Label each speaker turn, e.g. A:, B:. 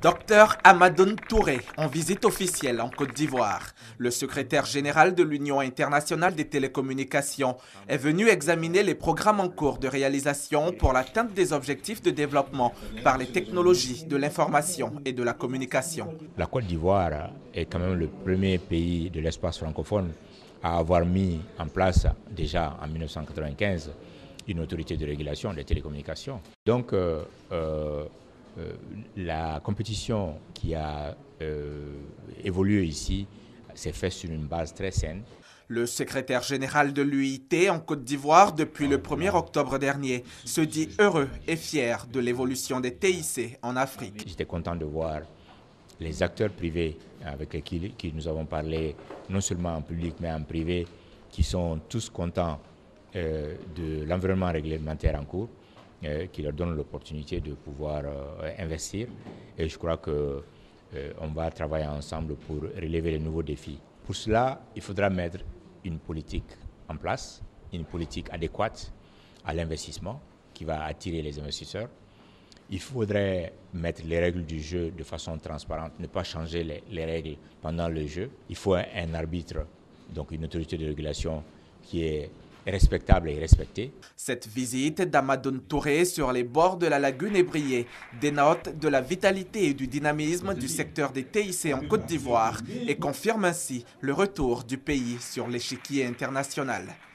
A: Docteur Amadoune Touré, en visite officielle en Côte d'Ivoire. Le secrétaire général de l'Union internationale des télécommunications est venu examiner les programmes en cours de réalisation pour l'atteinte des objectifs de développement par les technologies de l'information et de la communication.
B: La Côte d'Ivoire est quand même le premier pays de l'espace francophone à avoir mis en place déjà en 1995 une autorité de régulation des télécommunications. Donc, la compétition qui a évolué ici s'est faite sur une base très saine.
A: Le secrétaire général de l'UIT en Côte d'Ivoire depuis le 1er octobre dernier se dit heureux et fier de l'évolution des TIC en Afrique.
B: J'étais content de voir les acteurs privés avec qui nous avons parlé, non seulement en public mais en privé, qui sont tous contents de l'environnement réglementaire en cours, qui leur donne l'opportunité de pouvoir investir. Et je crois qu'on va travailler ensemble pour relever les nouveaux défis. Pour cela, il faudra mettre une politique en place, une politique adéquate à l'investissement qui va attirer les investisseurs. Il faudrait mettre les règles du jeu de façon transparente, ne pas changer les règles pendant le jeu. Il faut un arbitre, donc une autorité de régulation qui est respectable et respectée.
A: Cette visite d'Amadoune Touré sur les bords de la lagune ébriée dénote de la vitalité et du dynamisme du secteur des TIC en Côte d'Ivoire et confirme ainsi le retour du pays sur l'échiquier international.